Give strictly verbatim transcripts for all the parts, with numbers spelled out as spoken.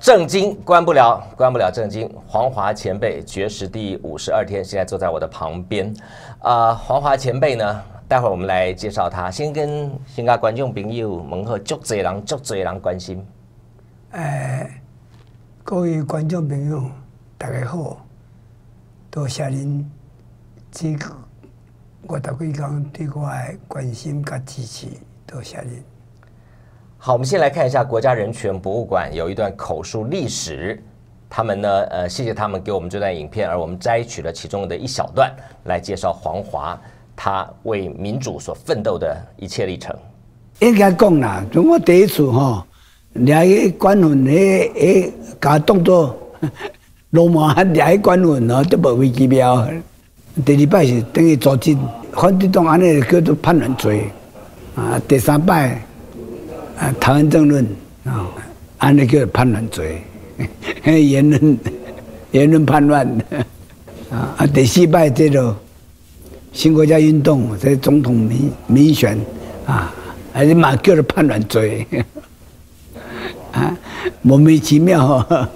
正经关不了，关不了正经。黄华前辈绝食第五十二天，现在坐在我的旁边。啊、呃，黄华前辈呢，待会儿我们来介绍他。先跟先跟观众朋友问候，足多人，足多人关心。 诶，各位观众朋友，大家好，多谢您这个我大几天对我的关心和支持，多谢您。 好，我们先来看一下国家人权博物馆有一段口述历史，他们呢，呃，谢谢他们给我们这段影片，而我们摘取了其中的一小段来介绍黄华他为民主所奋斗的一切历程。 应该讲啦，从我第一次吼，掠去管混，迄迄甲当作流氓，掠去管混吼，都无飞机票。第二摆是等于组织反对党安尼叫做叛乱罪啊，第三摆。啊，台湾政论啊，按那个叛乱罪，言论言论叛乱啊啊，第四摆这个新国家运动，这总统民民选啊，还是嘛叫做叛乱罪啊，莫名其妙哈。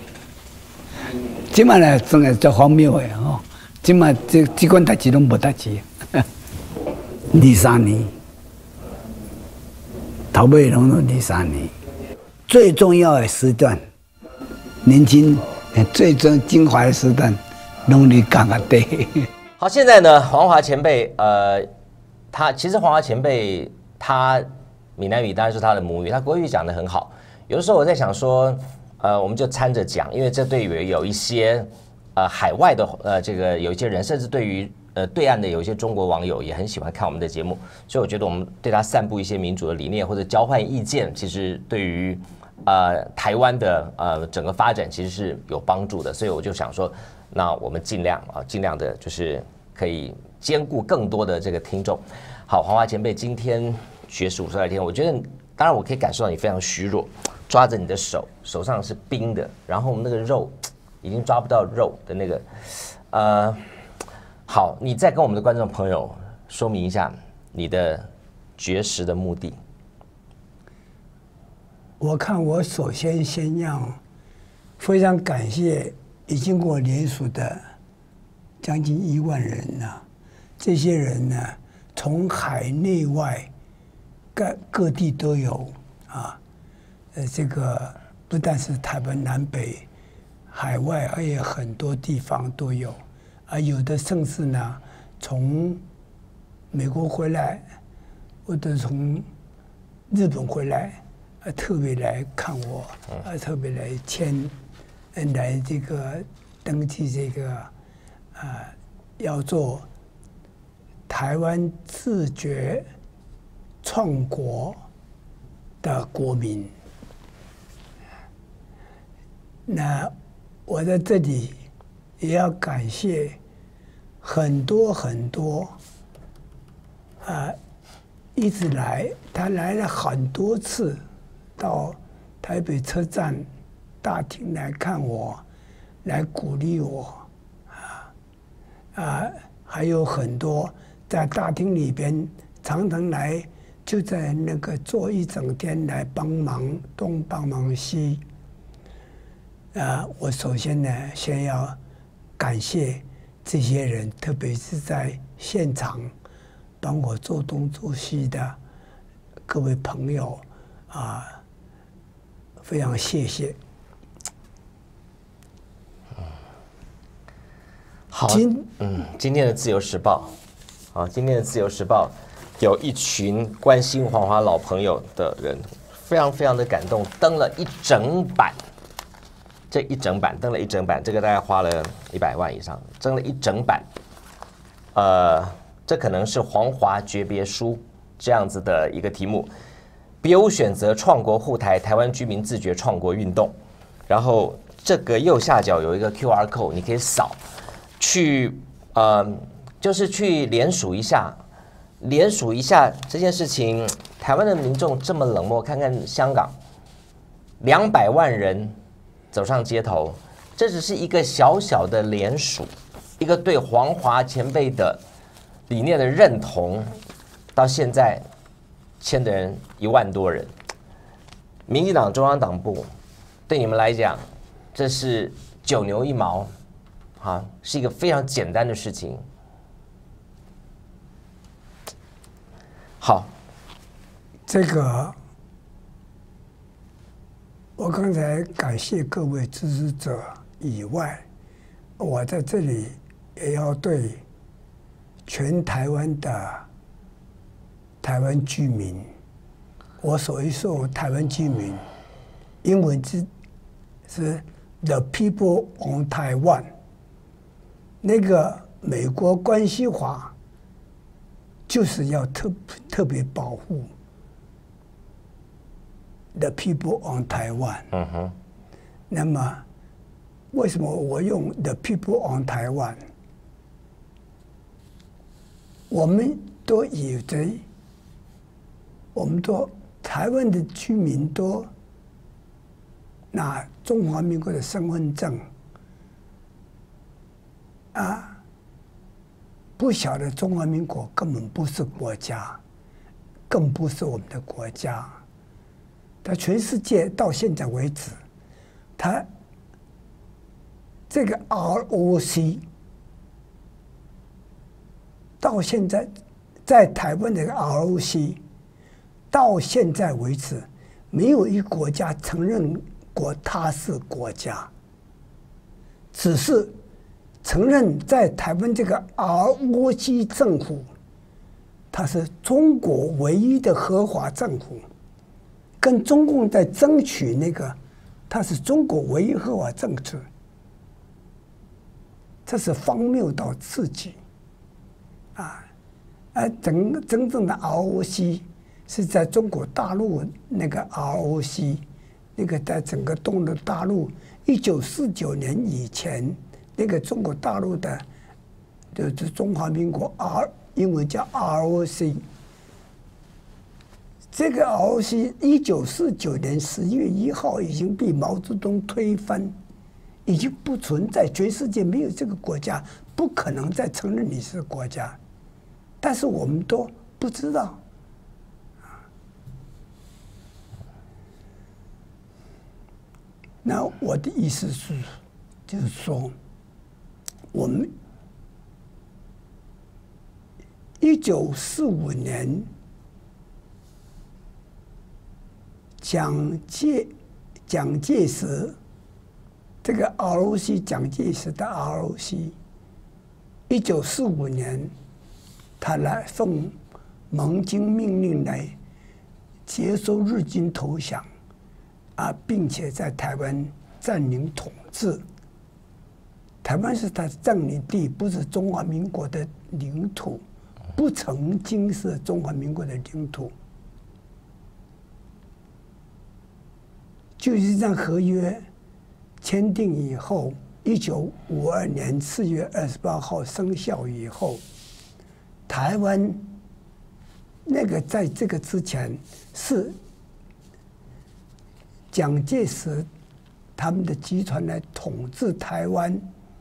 即摆呢，真个足荒谬的吼，即摆这这款代志拢无代志，二三年。头尾拢都二三年，最重要的时段，年轻最终精华的时段，拢你讲啊对。 好，现在呢，黄华前辈，呃，他其实黄华前辈他闽南语当然是他的母语，他国语讲得很好。有的时候我在想说，呃，我们就掺着讲，因为这对于有一些呃海外的呃这个有一些人，甚至对于。呃，对岸的有一些中国网友也很喜欢看我们的节目，所以我觉得我们对他散布一些民主的理念或者交换意见，其实对于呃台湾的呃整个发展其实是有帮助的。所以我就想说，那我们尽量啊，尽量的就是可以兼顾更多的这个听众。好，黄华前辈今天绝食五十二天，我觉得当然我可以感受到你非常虚弱，抓着你的手，手上是冰的，然后我们那个肉已经抓不到肉的那个，呃。好，你再跟我们的观众朋友说明一下你的绝食的目的。 我看我首先先要非常感谢已经跟我联署的将近一万人呐，这些人呢，从海内外各各地都有啊，呃，这个不但是台湾南北、海外，而且很多地方都有。啊，有的甚至呢，从美国回来，或者从日本回来，啊，特别来看我，啊，特别来签，来这个登记这个，啊，要做台湾自觉创国的国民。那我在这里也要感谢。很多很多，啊，一直来，他来了很多次，到台北车站大厅来看我，来鼓励我，啊啊，还有很多在大厅里边常常来，就在那个坐一整天来帮忙东帮忙西。啊，我首先呢，先要感谢。这些人，特别是在现场帮我做东做西的各位朋友啊，非常谢谢。 好，今嗯，今天的《自由时报》，啊，今天的《自由时报》有一群关心黄华老朋友的人，非常非常的感动，登了一整版。这一整版登了一整版，这个大概花了一百万以上，登了一整版。呃，这可能是黄华诀别书这样子的一个题目。别无选择，创国护台，台湾居民自觉创国运动。然后这个右下角有一个 Q R code， 你可以扫，去呃，就是去联署一下，联署一下这件事情。台湾的民众这么冷漠，看看香港，两百万人。走上街头，这只是一个小小的联署，一个对黄华前辈的理念的认同，到现在签的人一万多人。民进党中央党部对你们来讲，这是九牛一毛，啊，是一个非常简单的事情。好， 这个我刚才感谢各位支持者以外，我在这里也要对全台湾的台湾居民，我所一说台湾居民，英文字是 The People on Taiwan， 那个美国关系法就是要特特别保护 The people on Taiwan。 嗯哼。 那么，为什么我用 The people on Taiwan？ 我们都以为，我们都台湾的居民都拿中华民国的身份证啊，不晓得中华民国根本不是国家，更不是我们的国家。它全世界到现在为止，它这个 R O C 到现在在台湾的 R O C 到现在为止，没有一个国家承认过它是国家，只是承认在台湾这个 R O C 政府，它是中国唯一的合法政府。跟中共在争取那个，它是中国唯一合法政治，这是荒谬到刺激，啊，而真真正的 R O C 是在中国大陆那个 R O C， 那个在整个东的大陆，一九四九年以前，那个中国大陆的，就是中华民国 R， 英文叫 R O C。这个 R O C 一九四九年十一月一号已经被毛泽东推翻，已经不存在，全世界没有这个国家，不可能再承认你是国家。但是我们都不知道。那我的意思是，就是说，我们一九四五年。蒋介蒋介石这个 R O C， 蒋介石的 R O C， 一九四五年，他来奉盟军命令来接收日军投降，啊，并且在台湾占领统治。台湾是他占领地，不是中华民国的领土，不曾经是中华民国的领土。就是这样合约签订以后，一九五二年四月二十八号生效以后，台湾那个在这个之前是蒋介石他们的集团来统治台湾，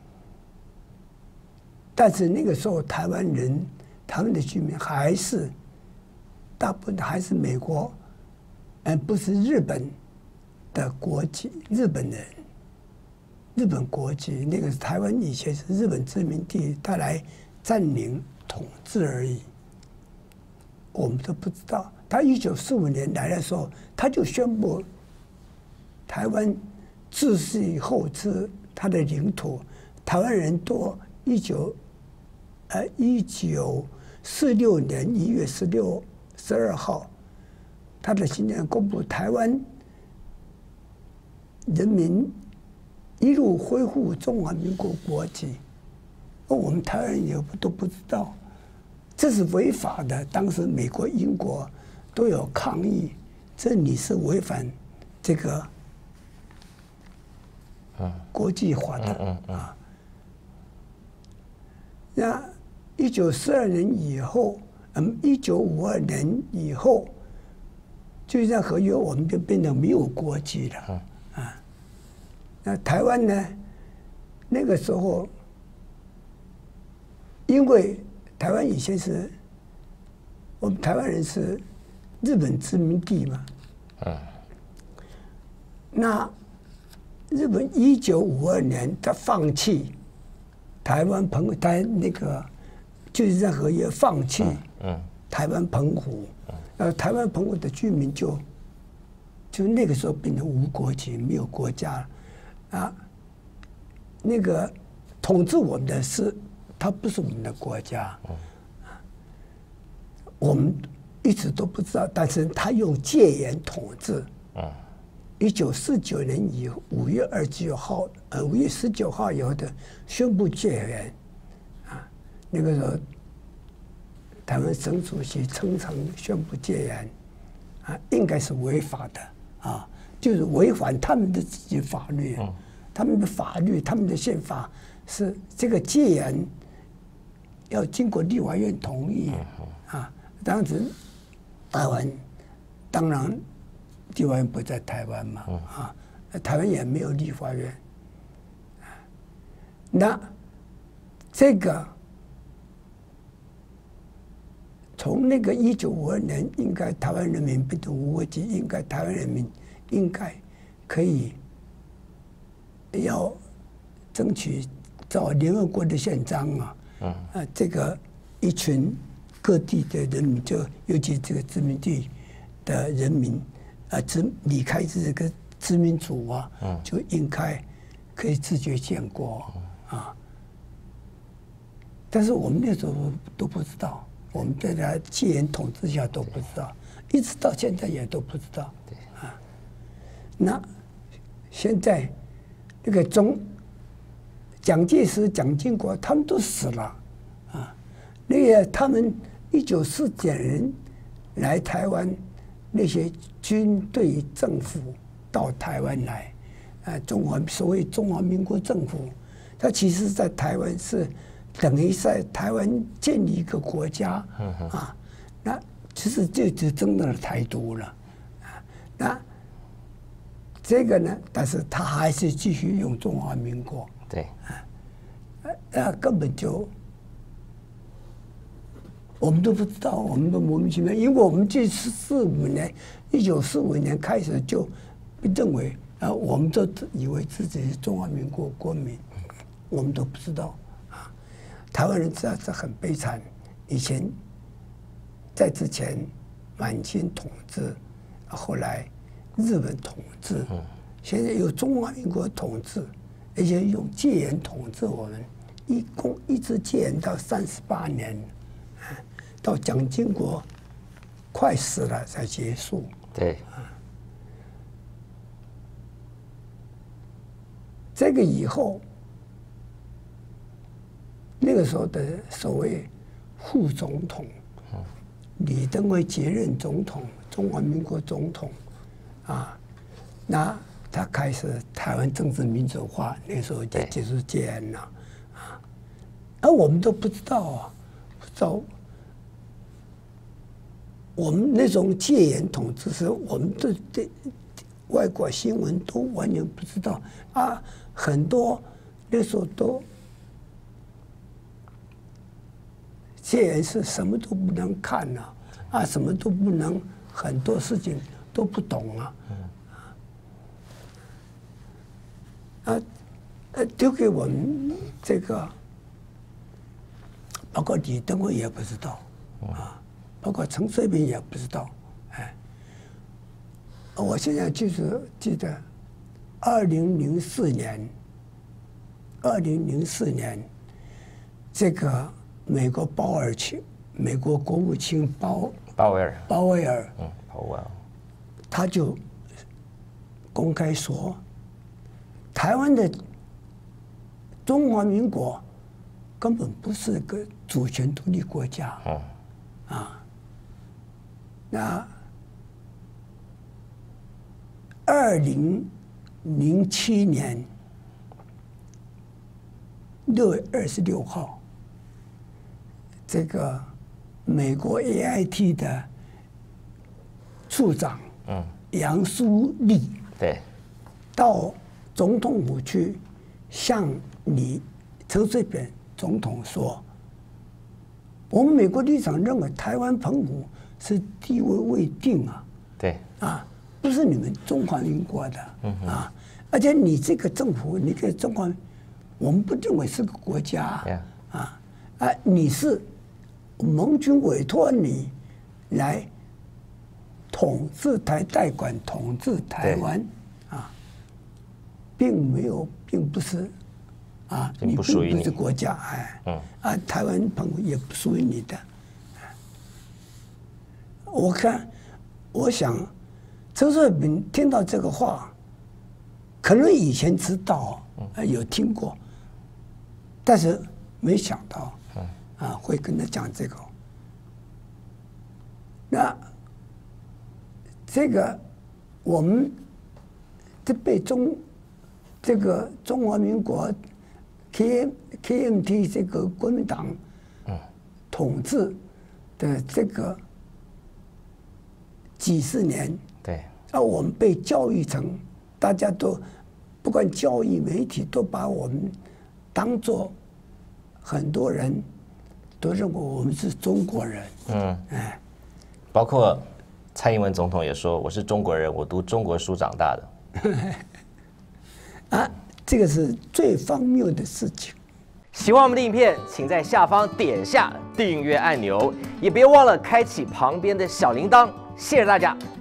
但是那个时候台湾人、台湾的居民还是大部分还是美国，而不是日本的国籍，日本人，日本国籍，那个台湾以前是日本殖民地，他来占领统治而已。我们都不知道，他一九四五年来的时候，他就宣布台湾自治以后是他的领土，台湾人多。一九呃一九四六年一月十六十二号，他的新年公布台湾。人民一路恢复中华民国国籍，而我们台湾人也都不知道，这是违法的。当时美国、英国都有抗议，这你是违反这个国际法的啊。那一九四二年以后，嗯，一九五二年以后，就这样合约，我们就变得没有国籍了。那台湾呢？那个时候，因为台湾以前是我们台湾人是日本殖民地嘛，嗯，那日本一九五二年他放弃台湾澎湖，他那个就是任何也放弃台湾澎湖，呃，台湾澎湖的居民就就那个时候变成无国籍，没有国家了啊。那个统治我们的是，它不是我们的国家，我们一直都不知道，但是他用戒严统治。一九四九年以五月二十九号，呃，五月十九号以后的宣布戒严，啊，那个时候，台湾省主席陈诚宣布戒严，啊，应该是违法的，啊，就是违反他们的自己法律，嗯、他们的法律、他们的宪法是这个戒严要经过立法院同意，啊，当时台湾当然。立法院不在台湾嘛，嗯、啊，台湾也没有立法院。那这个从那个一九五二年，应该台湾人民变成无国籍，应该台湾人民应该可以要争取照联合国的宪章啊，嗯、啊，这个一群各地的人民，就尤其这个殖民地的人民。啊，殖离开这个殖民主啊，嗯、就应该可以自觉建国啊。但是我们那时候都不知道，我们在他戒严统治下都不知道，一直到现在也都不知道。啊，那现在那个中蒋介石、蒋经国他们都死了啊，那个他们一九四九年来台湾。那些军队政府到台湾来，啊，中华所谓中华民国政府，它其实在台湾是等于在台湾建立一个国家，啊，那其实就只争到了台独了，啊，那这个呢，但是他还是继续用中华民国， 对， 啊，那根本就。我们都不知道，我们都莫名其妙，因为我们这四五年，一九四五年开始就认为啊，我们都以为自己是中华民国国民，我们都不知道啊。台湾人实在是很悲惨，以前在之前满清统治，后来日本统治，现在有中华民国统治，而且用戒严统治我们，一共一直戒严到三十八年。到蒋经国快死了才结束。 对， 这个以后，那个时候的所谓副总统，李登辉接任总统，中华民国总统，啊，那他开始台湾政治民主化，那时候就结束戒严了，啊，而我们都不知道啊，不知道。我们那种戒严统治是我们对对外国新闻都完全不知道啊，很多那时候都戒严是什么都不能看啊，啊，什么都不能，很多事情都不懂啊，啊，呃，丢给我们这个，包括李登辉也不知道啊。包括陈水扁也不知道，哎，我现在就是记得，二零零四年，二零零四年，这个美国鲍尔卿，美国国务卿鲍鲍威尔， 鲍威尔， 嗯，鲍威尔， 他就公开说，台湾的中华民国根本不是个主权独立国家，哦，啊。那二零零七年六月二十六号，这个美国 A I T 的处长，嗯，杨苏立， 对， 到总统府去向你陈水扁总统说，我们美国立场认为台湾澎湖是地位未定啊， 对， 啊，不是你们中华民国的，嗯、啊， 而且你这个政府，你个中国，我们不认为是个国家 Yeah. 啊啊！你是盟军委托你来统治台代管统治台湾啊，并没有，并不是啊， 并不属于你， 并不是国家，哎， 嗯啊，台湾朋友也不属于你的。我看，我想，陈水扁听到这个话，可能以前知道，呃，有听过，但是没想到，啊，会跟他讲这个。那这个我们这被中这个中华民国 K K M T 这个国民党统治的这个几十年， 对， 啊，我们被教育成，大家都不管教育媒体都把我们当作很多人都认为我们是中国人， 嗯， 哎， 包括蔡英文总统也说我是中国人，我读中国书长大的。 啊，这个是最荒谬的事情。 喜欢我们的影片，请在下方点下订阅按钮，也别忘了开启旁边的小铃铛。谢谢大家。